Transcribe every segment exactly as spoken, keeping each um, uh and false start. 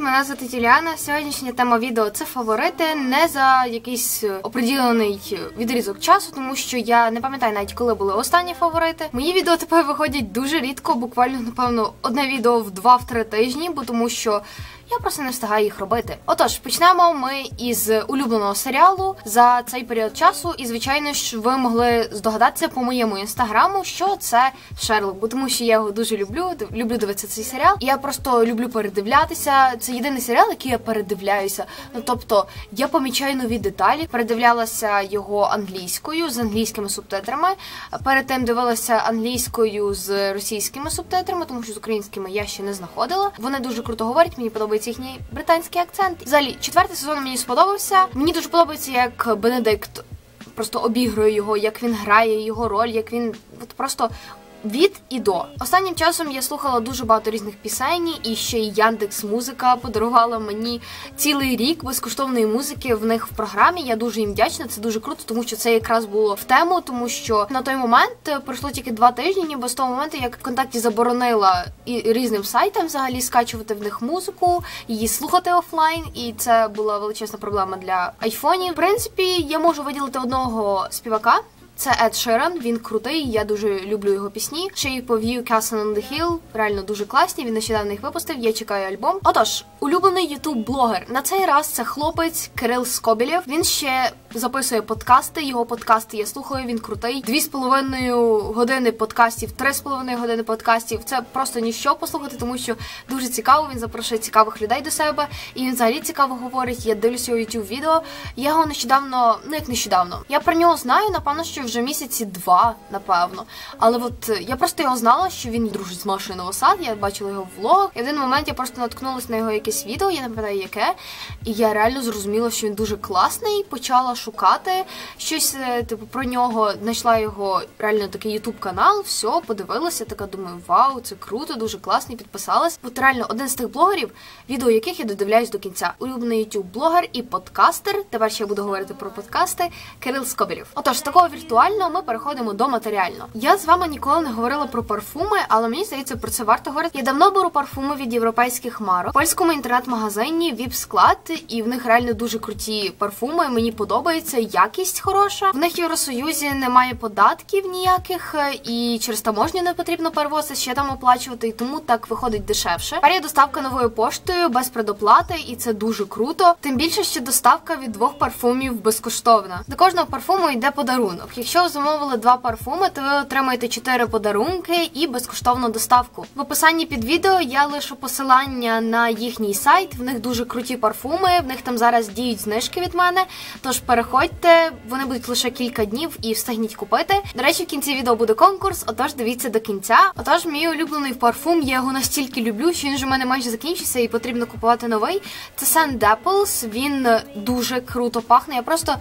мене звати Тіляна. Сьогоднішня тема відео – це фаворити, не за якийсь оприділений відрізок часу, тому що я не пам'ятаю навіть, коли були останні фаворити. Мої відео тепер виходять дуже рідко, буквально, напевно, одне відео в два-три тижні, бо тому що я просто не встигаю їх робити. Отож, почнемо ми із улюбленого серіалу за цей період часу. І, звичайно ж, ви могли здогадатися по моєму інстаграму, що це Шерлок, бо тому що я його дуже люблю, люблю дивитися цей серіал. Я просто люблю передивлятися. Це єдиний серіал, який я передивляюся. Ну, тобто, я помічаю нові деталі. Передивлялася його англійською, з англійськими субтитрами. Перед тим дивилася англійською з російськими субтитрами, тому що з українськими я ще не знаходила. Вони дуже круто говорять, мені подобається їхній британський акцент. Взагалі, четвертий сезон мені сподобався. Мені дуже подобається, як Бенедикт просто обігрує його, як він грає його роль, як він от просто від і до. Останнім часом я слухала дуже багато різних пісень, і ще й Яндекс.Музика подарувала мені цілий рік безкоштовної музики в них в програмі. Я дуже їм вдячна, це дуже круто, тому що це якраз було в тему, тому що на той момент пройшло тільки два тижні, ніби з того моменту, як ВКонтакті заборонила і різним сайтам взагалі скачувати в них музику, її слухати офлайн, і це була величезна проблема для айфонів. В принципі, я можу виділити одного співака. Це Ед Ширан, він крутий, я дуже люблю його пісні. Shape of You, Castle on the Hill, реально дуже класні, він нещодавно їх випустив, я чекаю альбом. Отож, улюблений ютуб-блогер. На цей раз це хлопець Кирил Скобєлєв. Він ще записує подкасти, його подкасти я слухаю, він крутий. Дві з половиною години подкастів, три з половиною години подкастів. Це просто ніщо послухати, тому що дуже цікаво, він запрошує цікавих людей до себе, і він взагалі цікаво говорить, я дивлюся його ютуб відео. Я його нещодавно, ну як нещодавно, я про нього знаю, напевно, що вже місяці два, напевно. Але от я просто його знала, що він дружить з Машою Новосад, я бачила його в влогах. І в один момент я просто наткнулася на його якесь відео, я не пам'ятаю яке, і я реально зрозуміла, що він дуже класний, почала шукати щось, типу, про нього, знайшла його реально такий ютуб-канал, все, подивилася, така думаю, вау, це круто, дуже класний, підписалась. От реально один з тих блогерів, відео яких я додивляюсь до кінця. Улюблений ютуб-блогер і подкастер, тепер ще я буду говорити про подкасти, Кирил Скобєлєв. Отож, з такого віртуального ми переходимо до матеріального. Я з вами ніколи не говорила про парфуми, але мені здається, про це варто говорити. Я давно беру парфуми від європейських марок. В польському інтернет-магазині віп-склад, і в них реально дуже круті парфуми, мені подобається, якість хороша. В них в Євросоюзі немає податків ніяких, і через таможню не потрібно перевозити, ще там оплачувати, і тому так виходить дешевше. Тепер є доставка новою поштою, без предоплати, і це дуже круто. Тим більше, що доставка від двох парфумів безкоштовна. До кожного парфуму йде подарунок. Якщо ви замовили два парфуми, то ви отримаєте чотири подарунки і безкоштовну доставку. В описанні під відео я лишу посилання на їхній сайт, в них дуже круті парфуми, в них там зараз діють знижки від мене, тож переходьте, вони будуть лише кілька днів і встигніть купити. До речі, в кінці відео буде конкурс, отож дивіться до кінця. Отож, мій улюблений парфум, я його настільки люблю, що він вже в мене майже закінчився і потрібно купувати новий. Це Scent Apples, він дуже круто пахне, я просто...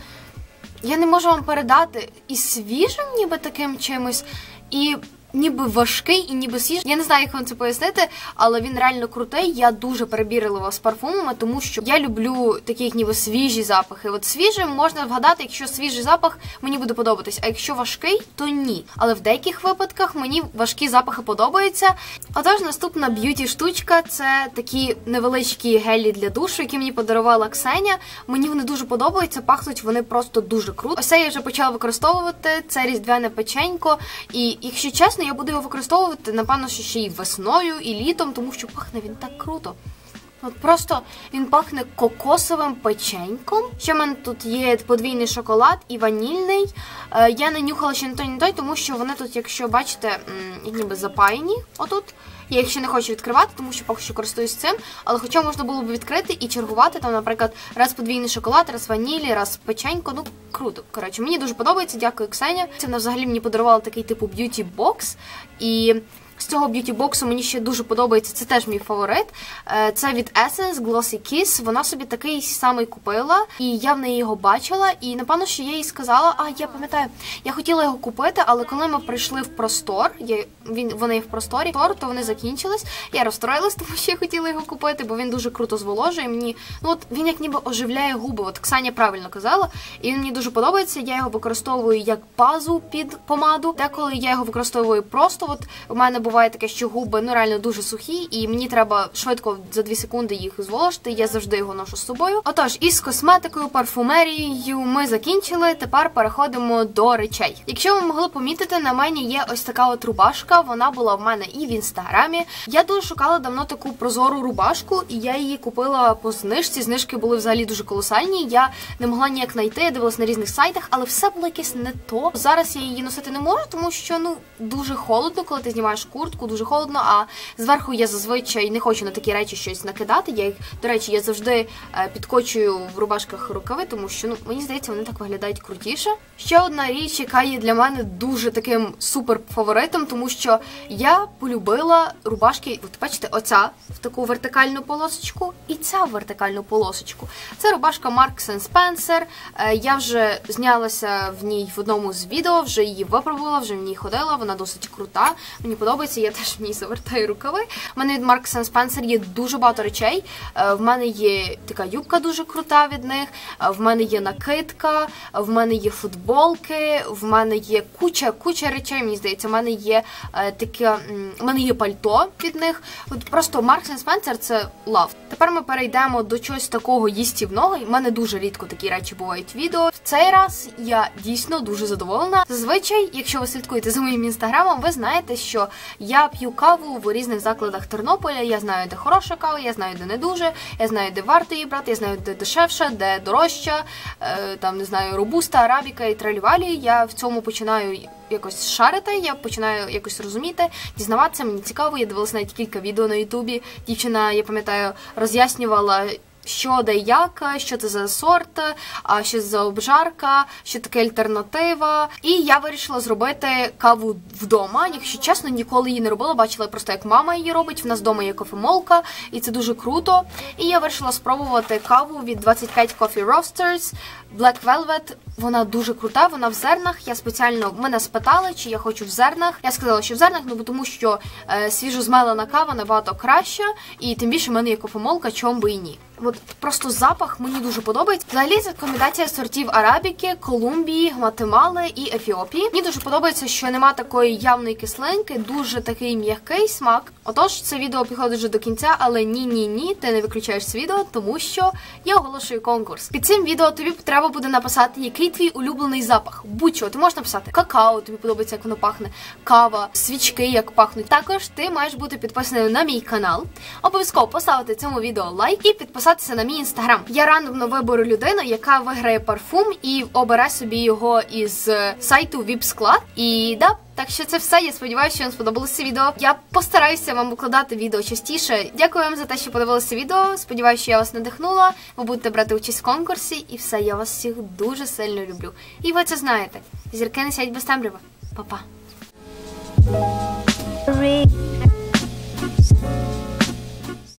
Я не можу вам передати і свіжим ніби таким чимось, і ніби важкий, і ніби свіжий. Я не знаю, як вам це пояснити, але він реально крутий. Я дуже перебірлива з парфумами, тому що я люблю такі, як ніби свіжі запахи. От свіжим можна вгадати, якщо свіжий запах мені буде подобатись, а якщо важкий, то ні. Але в деяких випадках мені важкі запахи подобаються. Отож, наступна б'юті-штучка – це такі невеличкі гелі для душу, які мені подарувала Ксеня. Мені вони дуже подобаються, пахнуть вони просто дуже круто. Ось це я вже почала використовувати, це різдвяне печенько, і якщо чесно, я буду його використовувати, напевно, що ще й весною, і літом, тому що пахне він так круто. От просто він пахне кокосовим печеньком. Ще в мене тут є подвійний шоколад і ванільний. Е, я не нюхала ще не той, не той, тому що вони тут, якщо бачите, як ніби запаяні отут. Я їх ще не хочу відкривати, тому що поки що користуюсь цим. Але хоча можна було б відкрити і чергувати, там, наприклад, раз подвійний шоколад, раз ванілі, раз печенько. Ну, круто. Коротше, мені дуже подобається, дякую, Ксеня. Це вона взагалі мені подарувала такий типу б'юті-бокс. І з цього б'юті-боксу мені ще дуже подобається, це теж мій фаворит. Це від Essence Glossy Kiss. Вона собі такий самий купила, і я в неї його бачила. І напевно, що я їй сказала, а я пам'ятаю, я хотіла його купити, але коли ми прийшли в простор, я, він, вони в просторі, то вони закінчились. Я розстроїлась, тому що я хотіла його купити, бо він дуже круто зволожує. Мені, ну от він як ніби оживляє губи. От Ксаня правильно казала, і він мені дуже подобається. Я його використовую як базу під помаду. Деколи я його використовую просто. От у мене був буває таке, що губи ну реально дуже сухі, і мені треба швидко за дві секунди їх зволожити. Я завжди його ношу з собою. Отож, із косметикою, парфумерією ми закінчили. Тепер переходимо до речей. Якщо ви могли помітити, на мені є ось така от рубашка. Вона була в мене і в інстаграмі. Я дуже шукала давно таку прозору рубашку, і я її купила по знижці. Знижки були взагалі дуже колосальні. Я не могла ніяк знайти, я дивилась на різних сайтах, але все було якесь не то. Зараз я її носити не можу, тому що ну дуже холодно, коли ти знімаєш куртку, дуже холодно, а зверху я зазвичай не хочу на такі речі щось накидати. Я їх, до речі, я завжди е, підкочую в рубашках рукави, тому що ну мені здається, вони так виглядають крутіше. Ще одна річ, яка є для мене дуже таким супер фаворитом, тому що я полюбила рубашки, от бачите, оця в таку вертикальну полосочку і ця в вертикальну полосочку. Це рубашка Marks and Spencer. Е, я вже знялася в ній в одному з відео, вже її випробувала, вже в ній ходила, вона досить крута. Мені подобається, я теж в ній завертаю рукави. У мене від Marks and Spencer є дуже багато речей. Е, в мене є така юбка дуже крута від них, е, в мене є накидка, в мене є футболки, в мене є куча, куча речей, мені здається, в мене є е, таке, в мене є пальто від них. От просто Marks and Spencer це лав. Тепер ми перейдемо до чогось такого їстівного. У мене дуже рідко такі речі бувають в відео. В цей раз я дійсно дуже задоволена. Зазвичай, якщо ви слідкуєте за моїм інстаграмом, ви знаєте, що я п'ю каву в різних закладах Тернополя. Я знаю, де хороша кава, я знаю, де не дуже, я знаю, де варто її брати, я знаю, де дешевша, де дорожча, е, там, не знаю, робуста, арабіка і тралівалі. Я в цьому починаю якось шарити, я починаю якось розуміти, дізнаватися, мені цікаво, я дивилася навіть кілька відео на ютубі. Дівчина, я пам'ятаю, роз'яснювала, що де як, що це за сорт, а що це за обжарка, що таке альтернатива. І я вирішила зробити каву вдома. Якщо чесно, ніколи її не робила, бачила просто, як мама її робить. В нас вдома є кофемолка, і це дуже круто. І я вирішила спробувати каву від двадцять п'ять Coffee Roasters Black Velvet. Вона дуже крута, вона в зернах. Я спеціально, мене спитали, чи я хочу в зернах. Я сказала, що в зернах, ну тому що е, свіжозмелена кава набагато краща, і тим більше в мене є кофемолка, чому би і ні. От просто запах мені дуже подобається. Взагалі це комбінація сортів арабіки, Колумбії, Гватемали і Ефіопії. Мені дуже подобається, що нема такої явної кислинки, дуже такий м'який смак. Отож, це відео підходить вже до кінця, але ні-ні-ні, ти не виключаєш це відео, тому що я оголошую конкурс. Під цим відео тобі треба буде написати, який твій улюблений запах. Будь-що, ти можеш написати какао, тобі подобається, як воно пахне, кава, свічки, як пахнуть. Також ти маєш бути підписаною на мій канал, обов'язково поставити цьому відео лайк і підписатися на мій інстаграм. Я рандомно виберу людину, яка виграє парфум і обере собі його із сайту Vipsклад. І да, так що це все. Я сподіваюся, що вам сподобалося це відео. Я постараюся вам викладати відео частіше. Дякую вам за те, що подивилися відео. Сподіваюся, що я вас надихнула. Ви будете брати участь в конкурсі. І все, я вас всіх дуже сильно люблю. І ви це знаєте. Зірки не сядь без темряви. Па-па.